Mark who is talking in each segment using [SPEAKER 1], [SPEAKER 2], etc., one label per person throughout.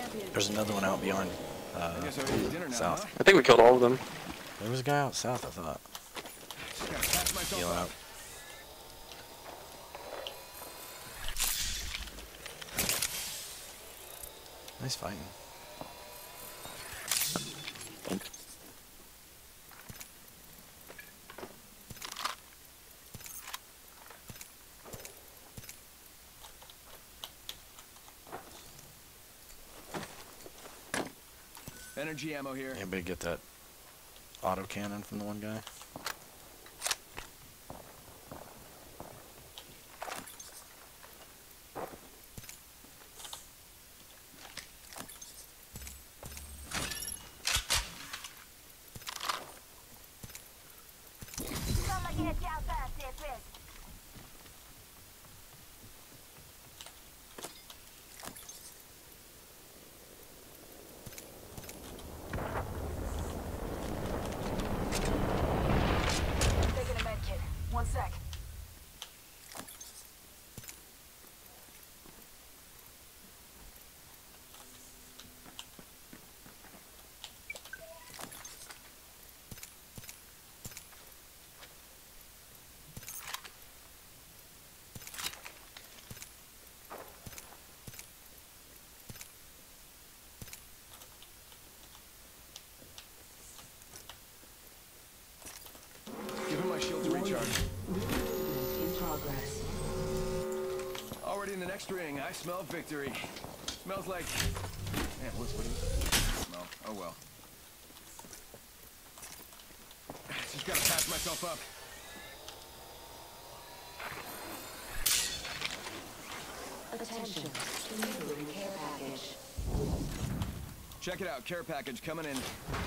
[SPEAKER 1] There's another one out beyond
[SPEAKER 2] I guess I eat dinner now,
[SPEAKER 1] south.
[SPEAKER 2] huh?
[SPEAKER 3] I think we killed all of them.
[SPEAKER 1] There was a guy out south, I thought.
[SPEAKER 2] Just gotta patch myself
[SPEAKER 1] Heal
[SPEAKER 2] up.
[SPEAKER 1] out. Nice fighting.
[SPEAKER 2] Energy ammo here.
[SPEAKER 1] Anybody get that auto cannon from the one guy?
[SPEAKER 4] Taking a med kit. 1 sec.
[SPEAKER 2] Give him my shield to recharge.
[SPEAKER 4] In progress.
[SPEAKER 2] Already in the next ring. I smell victory. Smells like... Man, what do you smell? Oh well. Just gotta patch myself up.
[SPEAKER 4] Attention. Delivering care package.
[SPEAKER 2] Check it out. Care package coming in.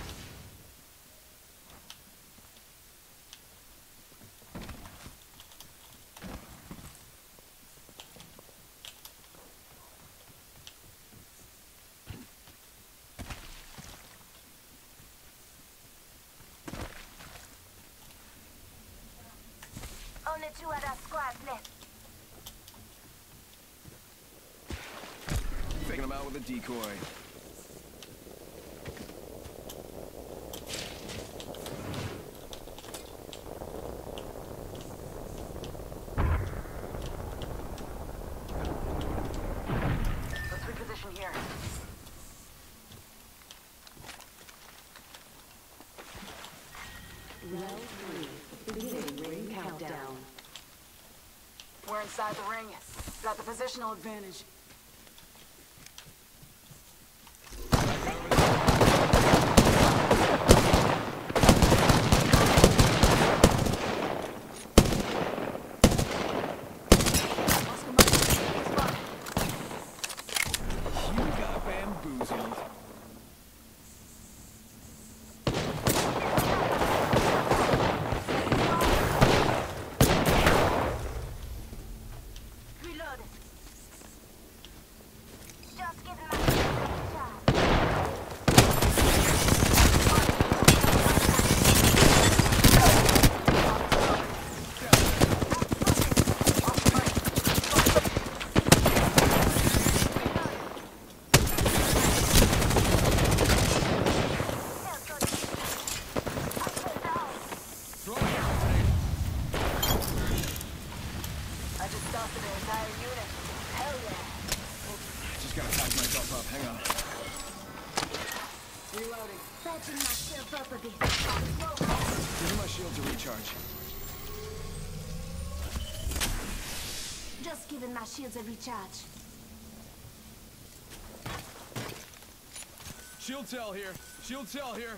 [SPEAKER 5] Only 2 other squads left.
[SPEAKER 2] Faking him out with a decoy.
[SPEAKER 4] Let's reposition here. Round 3. Beginning ring countdown. We're inside the ring. Got the positional advantage.
[SPEAKER 2] You got bamboozled.
[SPEAKER 5] Reloaded. Just giving my shot.
[SPEAKER 2] Throw me a grenade.
[SPEAKER 4] I just stopped an entire unit. Hell yeah.
[SPEAKER 2] Just gotta patch myself up. Hang on.
[SPEAKER 4] Reloading.
[SPEAKER 5] Patching myself up a bit.
[SPEAKER 2] Give me my shield to recharge.
[SPEAKER 5] Just giving my shields a recharge.
[SPEAKER 2] Shield cell here. Shield cell here.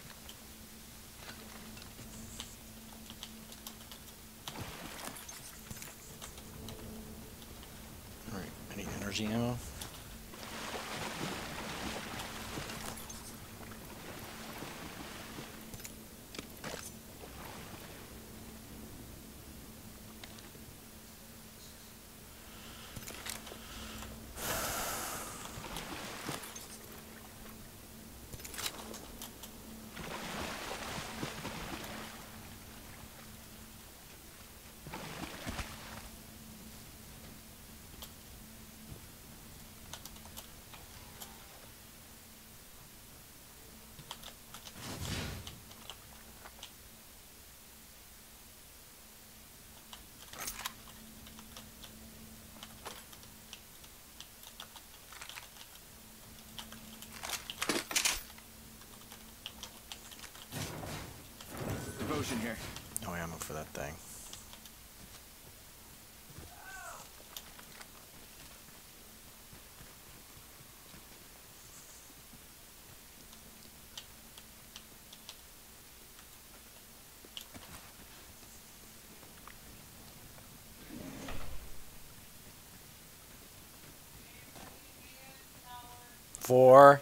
[SPEAKER 1] Alright, any energy ammo? that thing. Four.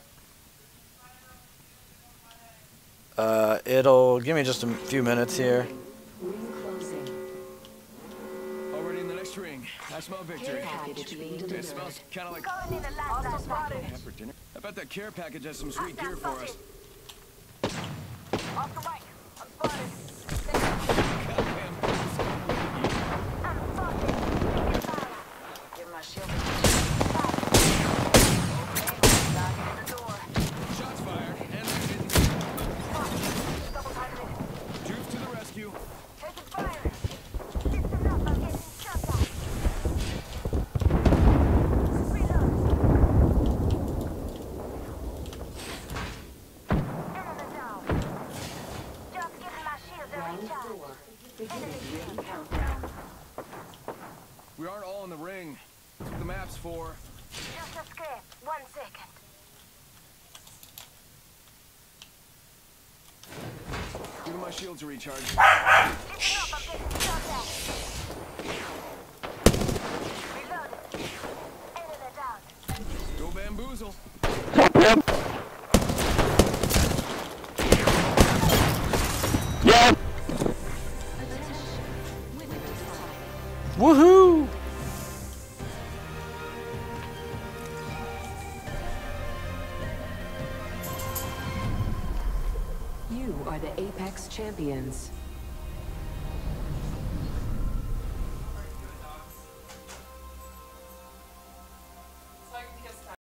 [SPEAKER 1] It'll give me just a few minutes here.
[SPEAKER 4] Ring closing.
[SPEAKER 2] Already in the next ring. I smell victory.
[SPEAKER 4] Care package being
[SPEAKER 2] It
[SPEAKER 4] delivered.
[SPEAKER 2] smells kind of like
[SPEAKER 5] Calling in the last spotted.
[SPEAKER 2] for dinner. I bet that care package has some sweet gear for us.
[SPEAKER 5] Off the mic. I'm spotted.
[SPEAKER 2] Goddamn.
[SPEAKER 5] I'm fucking fire.
[SPEAKER 4] Give my shield.
[SPEAKER 5] Knocking at the door.
[SPEAKER 2] Shots fired. And they're hitting.
[SPEAKER 5] Double time it.
[SPEAKER 2] Juice to the rescue.
[SPEAKER 5] Taking fire. Listen up, I'm getting shot at. Reload. Enemy down. Just giving my shields a
[SPEAKER 4] Round
[SPEAKER 5] recharge.
[SPEAKER 4] 4. Beginning ring countdown.
[SPEAKER 2] We aren't all in the ring. That's what the map's for.
[SPEAKER 5] Just a script. 1 second.
[SPEAKER 2] Giving my shields a recharge.
[SPEAKER 5] Listen up, I'm getting shot at. Reload. Enemy down.
[SPEAKER 2] Go bamboozle.
[SPEAKER 1] Woohoo!
[SPEAKER 4] You are the Apex Champions.